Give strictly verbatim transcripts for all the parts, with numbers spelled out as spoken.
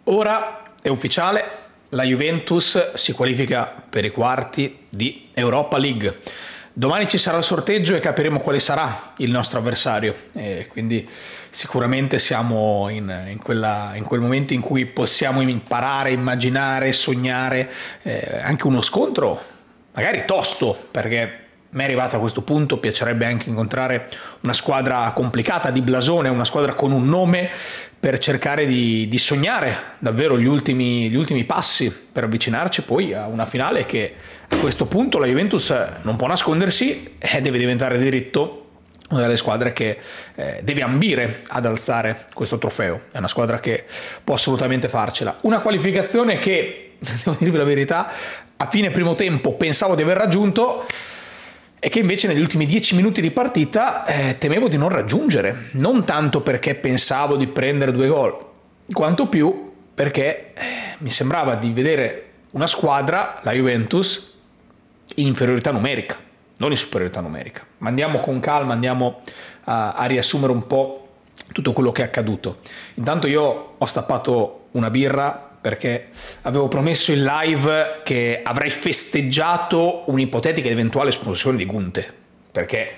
Ora è ufficiale, la Juventus si qualifica per i quarti di Europa League. Domani ci sarà il sorteggio e capiremo quale sarà il nostro avversario. E quindi sicuramente siamo in, in, quella, in quel momento in cui possiamo imparare, immaginare, sognare eh, anche uno scontro magari tosto, perché mi è arrivato a questo punto, piacerebbe anche incontrare una squadra complicata, di blasone, una squadra con un nome, per cercare di, di sognare davvero gli ultimi, gli ultimi passi per avvicinarci poi a una finale che a questo punto la Juventus non può nascondersi e deve diventare diritto una delle squadre che eh, deve ambire ad alzare questo trofeo. È una squadra che può assolutamente farcela. Una qualificazione che, devo dirvi la verità, a fine primo tempo pensavo di aver raggiunto e che invece negli ultimi dieci minuti di partita eh, temevo di non raggiungere, non tanto perché pensavo di prendere due gol, quanto più perché eh, mi sembrava di vedere una squadra, la Juventus, in inferiorità numerica, non in superiorità numerica. Ma andiamo con calma, andiamo a, a riassumere un po' tutto quello che è accaduto. Intanto io ho stappato una birra perché avevo promesso in live che avrei festeggiato un'ipotetica ed eventuale espulsione di Gunte, perché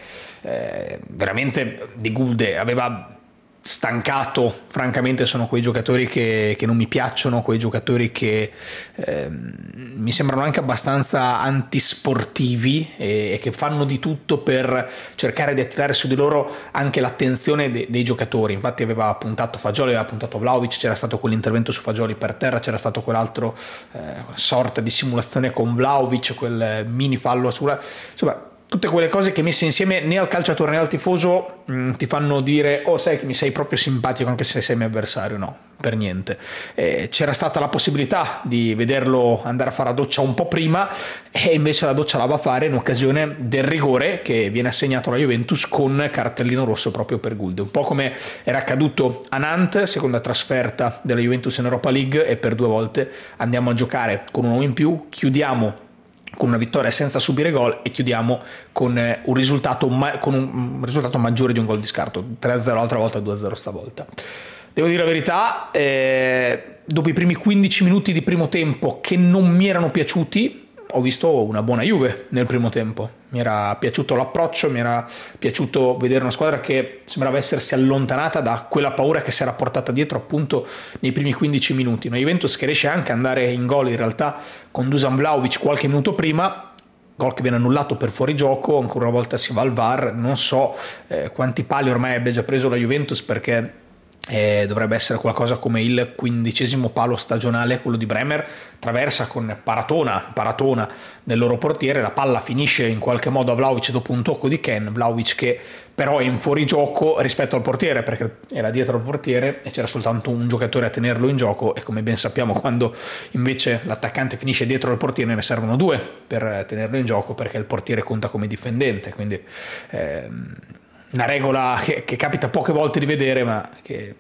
eh, veramente Di Gulde aveva stancato. Francamente sono quei giocatori che, che non mi piacciono, quei giocatori che eh, mi sembrano anche abbastanza antisportivi e, e che fanno di tutto per cercare di attirare su di loro anche l'attenzione de, dei giocatori. Infatti aveva puntato Fagioli, aveva puntato Vlahovic, c'era stato quell'intervento su Fagioli per terra, c'era stato quell'altro eh, sorta di simulazione con Vlahovic, quel mini fallo sulla... insomma, tutte quelle cose che messe insieme né al calciatore né al tifoso mh, ti fanno dire oh sai che mi sei proprio simpatico anche se sei mio avversario. No, per niente. Eh, c'era stata la possibilità di vederlo andare a fare la doccia un po' prima e invece la doccia la va a fare in occasione del rigore che viene assegnato alla Juventus con cartellino rosso proprio per Gulde, un po' come era accaduto a Nantes, seconda trasferta della Juventus in Europa League, e per due volte andiamo a giocare con un uomo in più, chiudiamo con una vittoria senza subire gol e chiudiamo con un risultato, con un risultato maggiore di un gol di scarto, tre a zero l'altra volta, due a zero stavolta. Devo dire la verità, eh, dopo i primi quindici minuti di primo tempo che non mi erano piaciuti, ho visto una buona Juve nel primo tempo. Mi era piaciuto l'approccio, mi era piaciuto vedere una squadra che sembrava essersi allontanata da quella paura che si era portata dietro appunto nei primi quindici minuti. Una Juventus che riesce anche ad andare in gol in realtà con Dusan Vlahovic qualche minuto prima, gol che viene annullato per fuorigioco, ancora una volta si va al V A R, non so eh, quanti pali ormai abbia già preso la Juventus, perché Eh, dovrebbe essere qualcosa come il quindicesimo palo stagionale, quello di Bremer, traversa con paratona, paratona del loro portiere, la palla finisce in qualche modo a Vlahovic dopo un tocco di Ken, Vlahovic che però è in fuorigioco rispetto al portiere perché era dietro al portiere e c'era soltanto un giocatore a tenerlo in gioco, e come ben sappiamo quando invece l'attaccante finisce dietro al portiere ne servono due per tenerlo in gioco, perché il portiere conta come difendente, quindi ehm, una regola che, che capita poche volte di vedere, ma che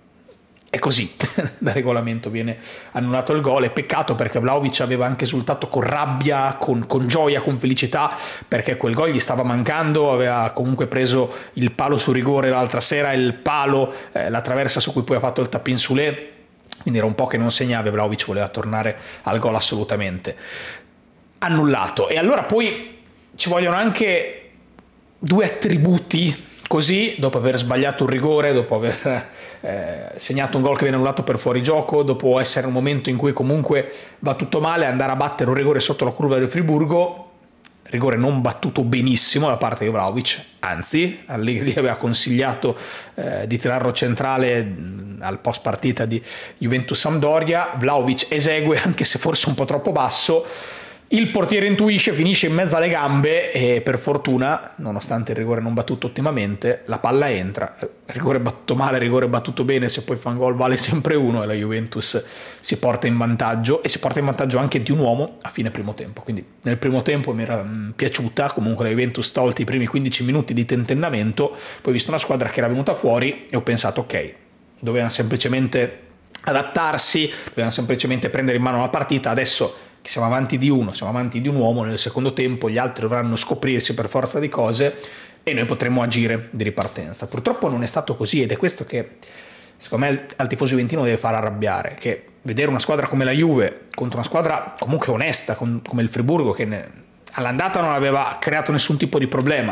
è così. Da regolamento viene annullato il gol, e peccato perché Vlahovic aveva anche esultato con rabbia, con, con gioia, con felicità, perché quel gol gli stava mancando. Aveva comunque preso il palo su rigore l'altra sera, il palo, eh, la traversa su cui poi ha fatto il tapin Soulé, quindi era un po' che non segnava e Vlahovic voleva tornare al gol assolutamente. Annullato. E allora poi ci vogliono anche due attributi così, dopo aver sbagliato un rigore, dopo aver eh, segnato un gol che viene annullato per fuorigioco, dopo essere un momento in cui comunque va tutto male, andare a battere un rigore sotto la curva del Friburgo, rigore non battuto benissimo da parte di Vlahovic, anzi Allegri aveva consigliato eh, di tirarlo centrale mh, al post partita di Juventus-Sampdoria. Vlahovic esegue, anche se forse un po' troppo basso, il portiere intuisce, finisce in mezzo alle gambe e per fortuna, nonostante il rigore non battuto ottimamente, la palla entra. Rigore battuto male, rigore battuto bene, se poi fa un gol vale sempre uno, e la Juventus si porta in vantaggio, e si porta in vantaggio anche di un uomo a fine primo tempo. Quindi nel primo tempo mi era mh, piaciuta comunque la Juventus, tolti i primi quindici minuti di tentennamento. Poi ho visto una squadra che era venuta fuori e ho pensato ok, dovevano semplicemente adattarsi, dovevano semplicemente prendere in mano la partita. Adesso che siamo avanti di uno, siamo avanti di un uomo, nel secondo tempo gli altri dovranno scoprirsi per forza di cose e noi potremo agire di ripartenza. Purtroppo non è stato così, ed è questo che secondo me al tifoso juventino deve far arrabbiare, che vedere una squadra come la Juve contro una squadra comunque onesta come il Friburgo, che ne, all'andata non aveva creato nessun tipo di problema,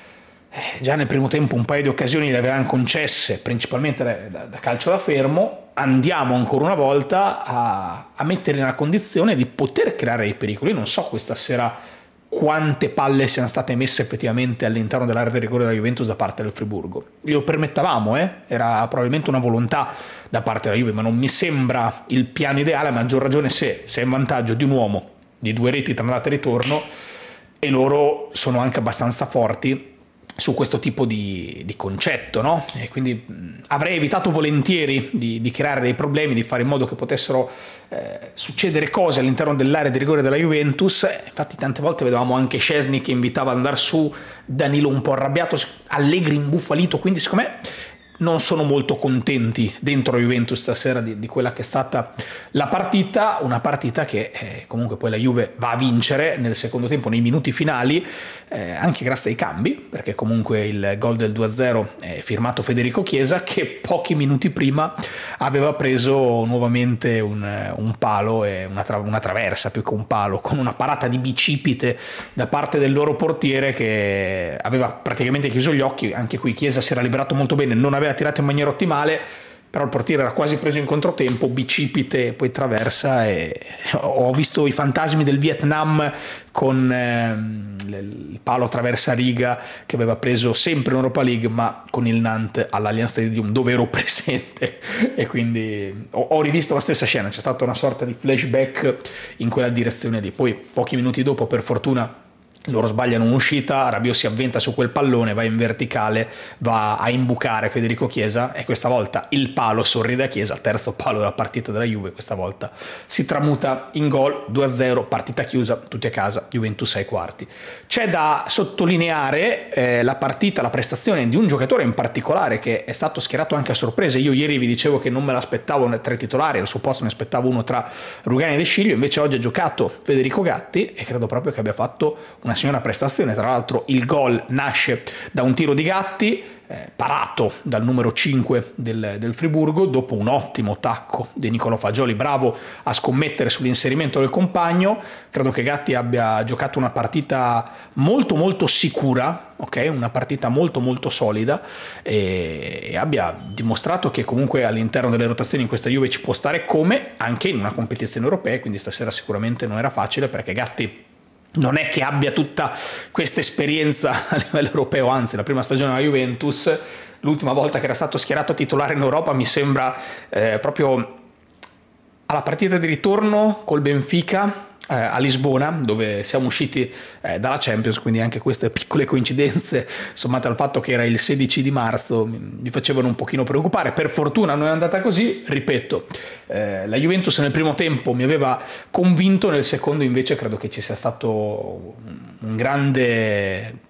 eh, già nel primo tempo un paio di occasioni le avevano concesse, principalmente da, da calcio da fermo, andiamo ancora una volta a, a mettere nella condizione di poter creare dei pericoli. Io non so questa sera quante palle siano state messe effettivamente all'interno dell'area di rigore della Juventus da parte del Friburgo. Glielo permettavamo, eh? Era probabilmente una volontà da parte della Juve, ma non mi sembra il piano ideale, a maggior ragione se sei in vantaggio di un uomo, di due reti tra andata e ritorno, e loro sono anche abbastanza forti su questo tipo di, di concetto, no? E quindi mh, avrei evitato volentieri di, di creare dei problemi, di fare in modo che potessero eh, succedere cose all'interno dell'area di rigore della Juventus. Eh, infatti tante volte vedevamo anche Szczesny che invitava ad andare su, Danilo un po' arrabbiato, Allegri imbufalito, quindi secondo me non sono molto contenti dentro la Juventus stasera di, di quella che è stata la partita, una partita che eh, comunque poi la Juve va a vincere nel secondo tempo, nei minuti finali, eh, anche grazie ai cambi, perché comunque il gol del due a zero è firmato Federico Chiesa, che pochi minuti prima aveva preso nuovamente un, un palo e una, tra, una traversa più che un palo, con una parata di bicipite da parte del loro portiere che aveva praticamente chiuso gli occhi. Anche qui Chiesa si era liberato molto bene, non aveva tirato in maniera ottimale, però il portiere era quasi preso in controtempo, bicipite, poi traversa, e ho visto i fantasmi del Vietnam con ehm, il palo traversa riga che aveva preso sempre in Europa League, ma con il Nantes all'Allianz Stadium dove ero presente, e quindi ho, ho rivisto la stessa scena, c'è stata una sorta di flashback in quella direzione lì. Poi pochi minuti dopo, per fortuna, loro sbagliano un'uscita, Rabiot si avventa su quel pallone, va in verticale, va a imbucare Federico Chiesa, e questa volta il palo sorride a Chiesa, il terzo palo della partita della Juve, questa volta si tramuta in gol, due a zero, partita chiusa, tutti a casa, Juventus ai quarti. C'è da sottolineare eh, la partita, la prestazione di un giocatore in particolare che è stato schierato anche a sorpresa. Io ieri vi dicevo che non me l'aspettavo tra i titolari, al suo posto mi aspettavo uno tra Rugani e De Sciglio, invece oggi ha giocato Federico Gatti e credo proprio che abbia fatto una signora prestazione. Tra l'altro il gol nasce da un tiro di Gatti eh, parato dal numero cinque del, del Friburgo dopo un ottimo tacco di Nicolò Fagioli, bravo a scommettere sull'inserimento del compagno. Credo che Gatti abbia giocato una partita molto molto sicura, ok, una partita molto molto solida, e, e abbia dimostrato che comunque all'interno delle rotazioni in questa Juve ci può stare, come anche in una competizione europea. Quindi stasera sicuramente non era facile, perché Gatti non è che abbia tutta questa esperienza a livello europeo, anzi la prima stagione alla Juventus, l'ultima volta che era stato schierato titolare in Europa mi sembra eh, proprio alla partita di ritorno col Benfica eh, a Lisbona, dove siamo usciti eh, dalla Champions, quindi anche queste piccole coincidenze sommate al fatto che era il sedici di marzo mi facevano un pochino preoccupare. Per fortuna non è andata così, ripeto, eh, la Juventus nel primo tempo mi aveva convinto, nel secondo invece credo che ci sia stato un grande,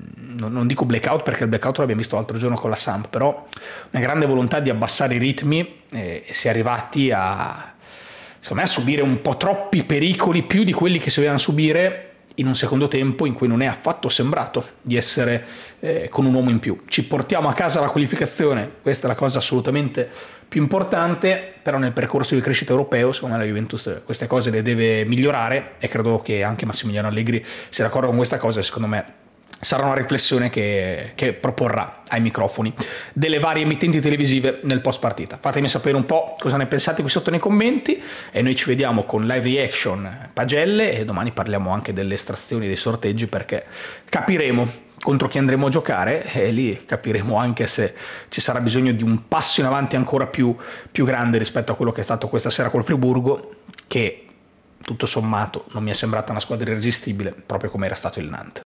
non dico blackout perché il blackout l'abbiamo visto l'altro giorno con la Samp, però una grande volontà di abbassare i ritmi, e si è arrivati a, secondo me, a subire un po' troppi pericoli, più di quelli che si dovevano subire, in un secondo tempo in cui non è affatto sembrato di essere eh, con un uomo in più. Ci portiamo a casa la qualificazione, questa è la cosa assolutamente più importante, però nel percorso di crescita europeo secondo me la Juventus queste cose le deve migliorare, e credo che anche Massimiliano Allegri sia d'accordo con questa cosa. Secondo me sarà una riflessione che, che proporrà ai microfoni delle varie emittenti televisive nel post partita. Fatemi sapere un po' cosa ne pensate qui sotto nei commenti, e noi ci vediamo con live reaction pagelle, e domani parliamo anche delle estrazioni dei sorteggi, perché capiremo contro chi andremo a giocare, e lì capiremo anche se ci sarà bisogno di un passo in avanti ancora più, più grande rispetto a quello che è stato questa sera col Friburgo, che tutto sommato non mi è sembrata una squadra irresistibile, proprio come era stato il Nantes.